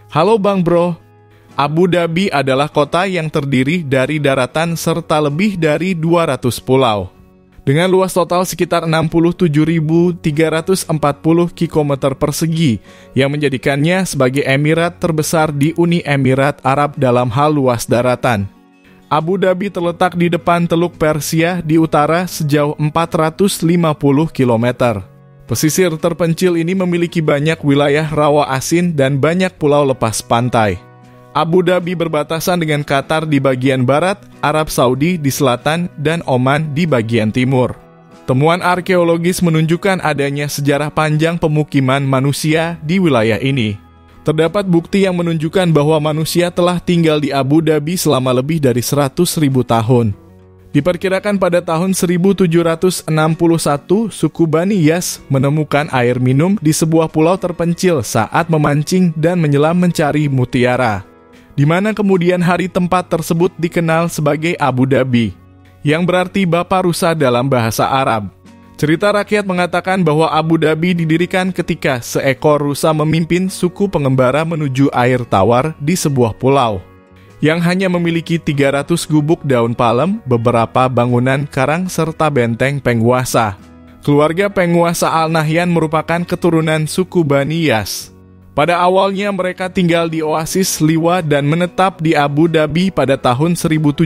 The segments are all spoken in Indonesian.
Halo Bang Bro, Abu Dhabi adalah kota yang terdiri dari daratan serta lebih dari 200 pulau. Dengan luas total sekitar 67.340 km persegi yang menjadikannya sebagai emirat terbesar di Uni Emirat Arab dalam hal luas daratan. Abu Dhabi terletak di depan Teluk Persia di utara sejauh 450 km. Pesisir terpencil ini memiliki banyak wilayah rawa asin dan banyak pulau lepas pantai. Abu Dhabi berbatasan dengan Qatar di bagian barat, Arab Saudi di selatan, dan Oman di bagian timur. Temuan arkeologis menunjukkan adanya sejarah panjang pemukiman manusia di wilayah ini. Terdapat bukti yang menunjukkan bahwa manusia telah tinggal di Abu Dhabi selama lebih dari 100.000 tahun. Diperkirakan pada tahun 1761, suku Bani Yas menemukan air minum di sebuah pulau terpencil saat memancing dan menyelam mencari mutiara, di mana kemudian hari tempat tersebut dikenal sebagai Abu Dhabi, yang berarti Bapa Rusa dalam bahasa Arab. Cerita rakyat mengatakan bahwa Abu Dhabi didirikan ketika seekor rusa memimpin suku pengembara menuju air tawar di sebuah pulau, yang hanya memiliki 300 gubuk daun palem, beberapa bangunan karang, serta benteng penguasa. Keluarga penguasa Al Nahyan merupakan keturunan suku Bani Yas. Pada awalnya mereka tinggal di Oasis Liwa dan menetap di Abu Dhabi pada tahun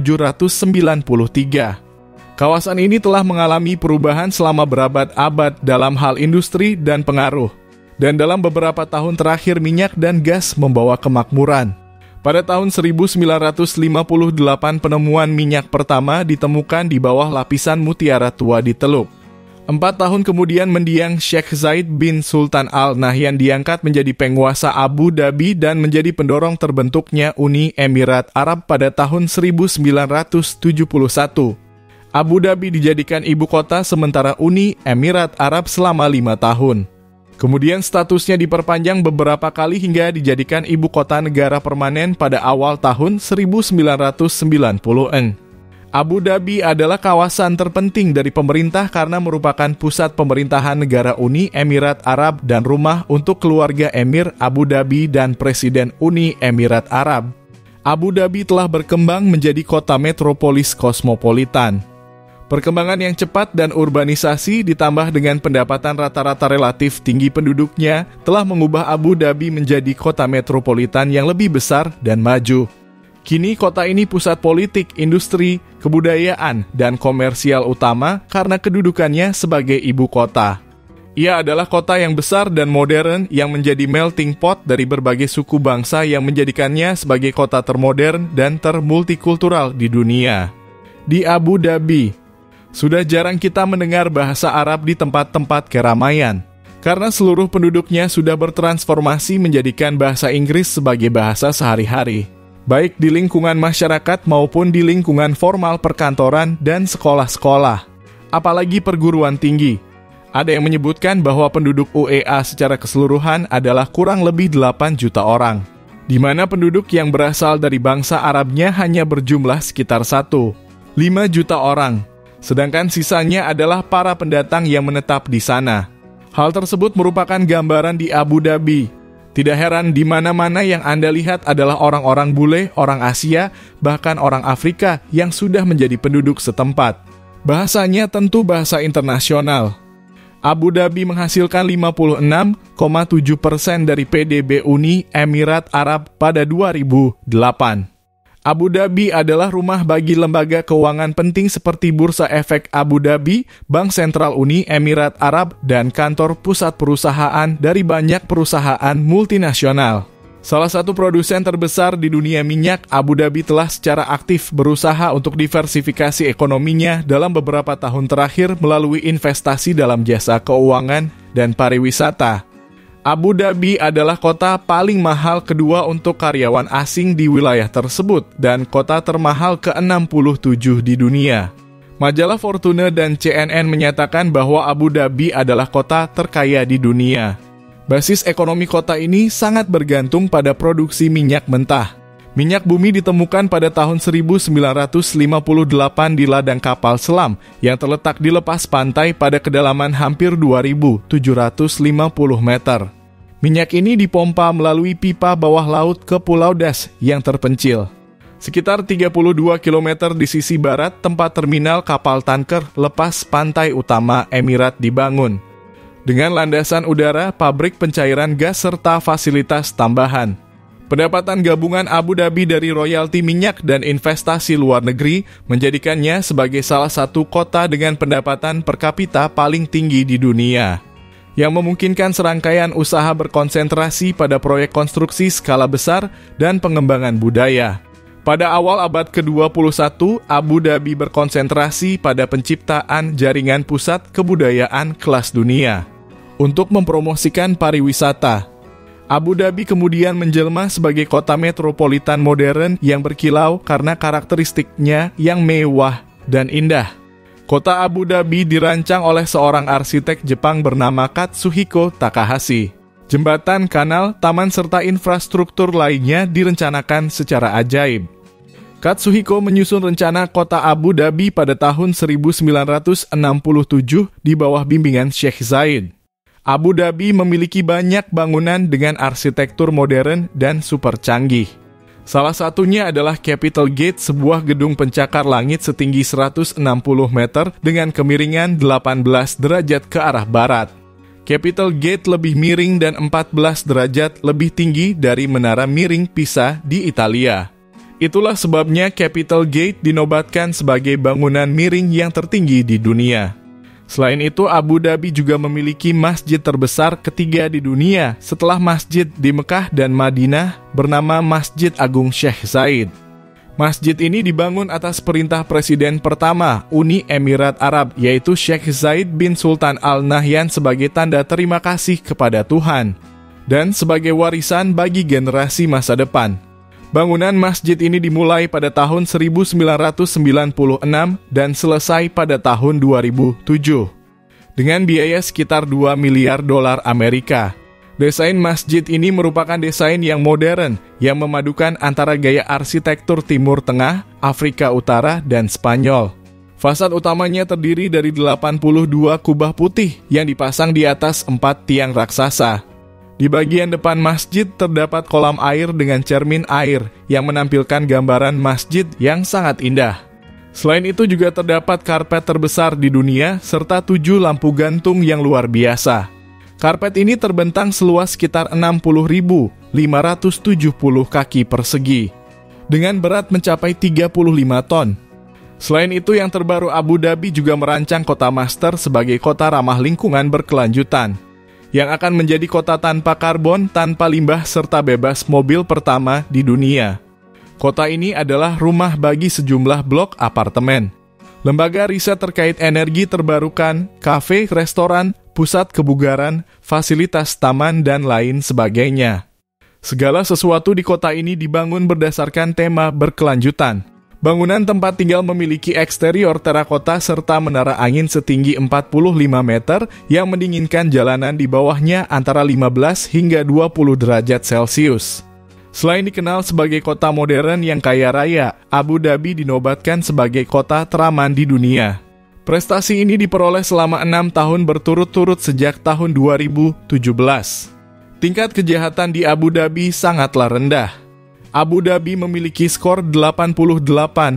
1793. Kawasan ini telah mengalami perubahan selama berabad-abad dalam hal industri dan pengaruh. Dan dalam beberapa tahun terakhir minyak dan gas membawa kemakmuran. Pada tahun 1958 penemuan minyak pertama ditemukan di bawah lapisan mutiara tua di Teluk. 4 tahun kemudian mendiang Sheikh Zayed bin Sultan Al Nahyan diangkat menjadi penguasa Abu Dhabi dan menjadi pendorong terbentuknya Uni Emirat Arab pada tahun 1971. Abu Dhabi dijadikan ibu kota sementara Uni Emirat Arab selama 5 tahun. Kemudian statusnya diperpanjang beberapa kali hingga dijadikan ibu kota negara permanen pada awal tahun 1990-an. Abu Dhabi adalah kawasan terpenting dari pemerintah karena merupakan pusat pemerintahan negara Uni Emirat Arab dan rumah untuk keluarga Emir Abu Dhabi dan Presiden Uni Emirat Arab. Abu Dhabi telah berkembang menjadi kota metropolis kosmopolitan. Perkembangan yang cepat dan urbanisasi ditambah dengan pendapatan rata-rata relatif tinggi penduduknya telah mengubah Abu Dhabi menjadi kota metropolitan yang lebih besar dan maju. Kini kota ini pusat politik, industri, kebudayaan, dan komersial utama karena kedudukannya sebagai ibu kota. Ia adalah kota yang besar dan modern yang menjadi melting pot dari berbagai suku bangsa yang menjadikannya sebagai kota termodern dan termultikultural di dunia. Di Abu Dhabi, sudah jarang kita mendengar bahasa Arab di tempat-tempat keramaian, karena seluruh penduduknya sudah bertransformasi menjadikan bahasa Inggris sebagai bahasa sehari-hari, baik di lingkungan masyarakat maupun di lingkungan formal perkantoran dan sekolah-sekolah, apalagi perguruan tinggi. Ada yang menyebutkan bahwa penduduk UEA secara keseluruhan adalah kurang lebih 8 juta orang, di mana penduduk yang berasal dari bangsa Arabnya hanya berjumlah sekitar 5 juta orang. Sedangkan sisanya adalah para pendatang yang menetap di sana. Hal tersebut merupakan gambaran di Abu Dhabi. Tidak heran di mana-mana yang Anda lihat adalah orang-orang bule, orang Asia, bahkan orang Afrika yang sudah menjadi penduduk setempat. Bahasanya tentu bahasa internasional. Abu Dhabi menghasilkan 56,7% dari PDB Uni Emirat Arab pada 2008. Abu Dhabi adalah rumah bagi lembaga keuangan penting seperti Bursa Efek Abu Dhabi, Bank Sentral Uni Emirat Arab, dan kantor pusat perusahaan dari banyak perusahaan multinasional. Salah satu produsen terbesar di dunia minyak, Abu Dhabi telah secara aktif berusaha untuk diversifikasi ekonominya dalam beberapa tahun terakhir melalui investasi dalam jasa keuangan dan pariwisata. Abu Dhabi adalah kota paling mahal kedua untuk karyawan asing di wilayah tersebut dan kota termahal ke-67 di dunia. Majalah Fortune dan CNN menyatakan bahwa Abu Dhabi adalah kota terkaya di dunia. Basis ekonomi kota ini sangat bergantung pada produksi minyak mentah. Minyak bumi ditemukan pada tahun 1958 di ladang kapal selam yang terletak di lepas pantai pada kedalaman hampir 2.750 meter. Minyak ini dipompa melalui pipa bawah laut ke Pulau Das yang terpencil. Sekitar 32 km di sisi barat tempat terminal kapal tanker lepas pantai utama Emirat dibangun. Dengan landasan udara, pabrik pencairan gas serta fasilitas tambahan. Pendapatan gabungan Abu Dhabi dari royalti minyak dan investasi luar negeri menjadikannya sebagai salah satu kota dengan pendapatan per kapita paling tinggi di dunia, yang memungkinkan serangkaian usaha berkonsentrasi pada proyek konstruksi skala besar dan pengembangan budaya. Pada awal abad ke-21, Abu Dhabi berkonsentrasi pada penciptaan jaringan pusat kebudayaan kelas dunia. Untuk mempromosikan pariwisata, Abu Dhabi kemudian menjelma sebagai kota metropolitan modern yang berkilau karena karakteristiknya yang mewah dan indah. Kota Abu Dhabi dirancang oleh seorang arsitek Jepang bernama Katsuhiko Takahashi. Jembatan, kanal, taman serta infrastruktur lainnya direncanakan secara ajaib. Katsuhiko menyusun rencana kota Abu Dhabi pada tahun 1967 di bawah bimbingan Sheikh Zayed. Abu Dhabi memiliki banyak bangunan dengan arsitektur modern dan super canggih. Salah satunya adalah Capital Gate, sebuah gedung pencakar langit setinggi 160 meter dengan kemiringan 18 derajat ke arah barat. Capital Gate lebih miring dan 14 derajat lebih tinggi dari Menara Miring Pisa di Italia. Itulah sebabnya Capital Gate dinobatkan sebagai bangunan miring yang tertinggi di dunia. Selain itu, Abu Dhabi juga memiliki masjid terbesar ketiga di dunia setelah masjid di Mekah dan Madinah bernama Masjid Agung Sheikh Zayed. Masjid ini dibangun atas perintah Presiden pertama Uni Emirat Arab, yaitu Sheikh Zayed bin Sultan Al Nahyan, sebagai tanda terima kasih kepada Tuhan dan sebagai warisan bagi generasi masa depan. Bangunan masjid ini dimulai pada tahun 1996 dan selesai pada tahun 2007 dengan biaya sekitar 2 miliar dolar Amerika. Desain masjid ini merupakan desain yang modern yang memadukan antara gaya arsitektur Timur Tengah, Afrika Utara, dan Spanyol. Fasad utamanya terdiri dari 82 kubah putih yang dipasang di atas 4 tiang raksasa. Di bagian depan masjid terdapat kolam air dengan cermin air yang menampilkan gambaran masjid yang sangat indah. Selain itu juga terdapat karpet terbesar di dunia serta 7 lampu gantung yang luar biasa. Karpet ini terbentang seluas sekitar 60.570 kaki persegi dengan berat mencapai 35 ton. Selain itu, yang terbaru, Abu Dhabi juga merancang kota master sebagai kota ramah lingkungan berkelanjutan yang akan menjadi kota tanpa karbon, tanpa limbah, serta bebas mobil pertama di dunia. Kota ini adalah rumah bagi sejumlah blok apartemen, lembaga riset terkait energi terbarukan, kafe, restoran, pusat kebugaran, fasilitas taman, dan lain sebagainya. Segala sesuatu di kota ini dibangun berdasarkan tema berkelanjutan. Bangunan tempat tinggal memiliki eksterior terakota serta menara angin setinggi 45 meter yang mendinginkan jalanan di bawahnya antara 15 hingga 20 derajat Celcius. Selain dikenal sebagai kota modern yang kaya raya, Abu Dhabi dinobatkan sebagai kota teraman di dunia. Prestasi ini diperoleh selama 6 tahun berturut-turut sejak tahun 2017. Tingkat kejahatan di Abu Dhabi sangatlah rendah. Abu Dhabi memiliki skor 88,3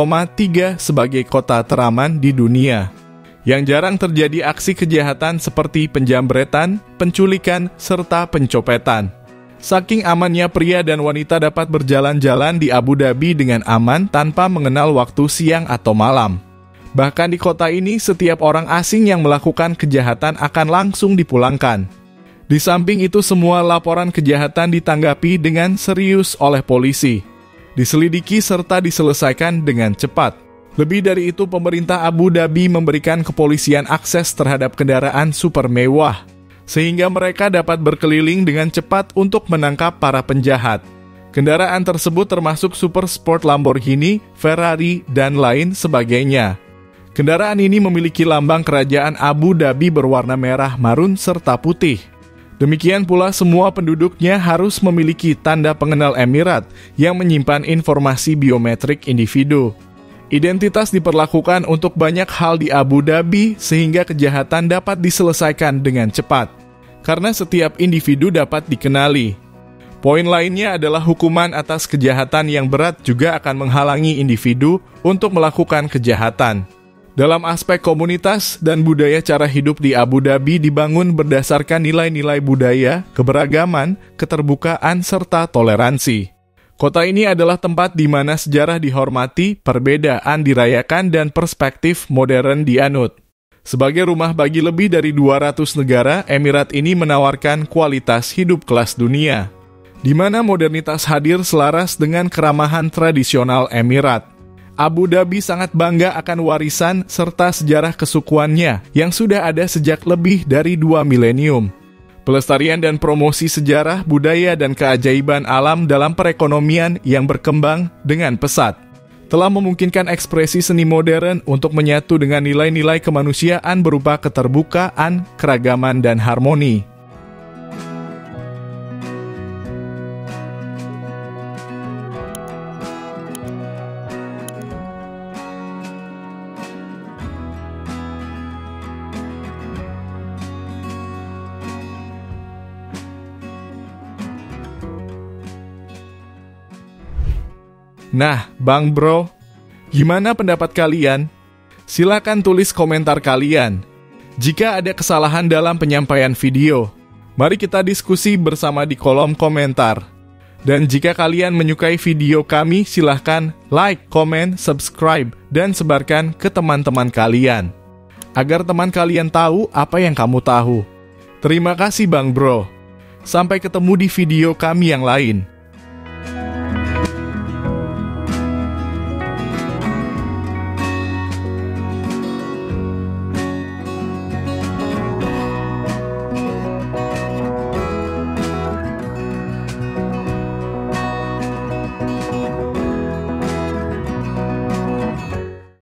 sebagai kota teraman di dunia. Yang jarang terjadi aksi kejahatan seperti penjambretan, penculikan, serta pencopetan. Saking amannya, pria dan wanita dapat berjalan-jalan di Abu Dhabi dengan aman tanpa mengenal waktu siang atau malam. Bahkan di kota ini, setiap orang asing yang melakukan kejahatan akan langsung dipulangkan. Di samping itu, semua laporan kejahatan ditanggapi dengan serius oleh polisi, diselidiki serta diselesaikan dengan cepat. Lebih dari itu, pemerintah Abu Dhabi memberikan kepolisian akses terhadap kendaraan super mewah, sehingga mereka dapat berkeliling dengan cepat untuk menangkap para penjahat. Kendaraan tersebut termasuk super sport Lamborghini, Ferrari, dan lain sebagainya. Kendaraan ini memiliki lambang kerajaan Abu Dhabi berwarna merah, marun, serta putih. Demikian pula semua penduduknya harus memiliki tanda pengenal Emirat yang menyimpan informasi biometrik individu. Identitas diperlakukan untuk banyak hal di Abu Dhabi sehingga kejahatan dapat diselesaikan dengan cepat. karena setiap individu dapat dikenali. Poin lainnya adalah hukuman atas kejahatan yang berat juga akan menghalangi individu untuk melakukan kejahatan. Dalam aspek komunitas dan budaya, cara hidup di Abu Dhabi dibangun berdasarkan nilai-nilai budaya, keberagaman, keterbukaan, serta toleransi. Kota ini adalah tempat di mana sejarah dihormati, perbedaan dirayakan, dan perspektif modern dianut. Sebagai rumah bagi lebih dari 200 negara, Emirat ini menawarkan kualitas hidup kelas dunia, di mana modernitas hadir selaras dengan keramahan tradisional Emirat. Abu Dhabi sangat bangga akan warisan serta sejarah kesukuannya yang sudah ada sejak lebih dari 2 milenium. Pelestarian dan promosi sejarah, budaya, dan keajaiban alam dalam perekonomian yang berkembang dengan pesat telah memungkinkan ekspresi seni modern untuk menyatu dengan nilai-nilai kemanusiaan berupa keterbukaan, keragaman, dan harmoni. Nah, Bang Bro, gimana pendapat kalian? Silakan tulis komentar kalian. Jika ada kesalahan dalam penyampaian video, mari kita diskusi bersama di kolom komentar. Dan jika kalian menyukai video kami, silahkan like, komen, subscribe, dan sebarkan ke teman-teman kalian, agar teman kalian tahu apa yang kamu tahu. Terima kasih Bang Bro. Sampai ketemu di video kami yang lain.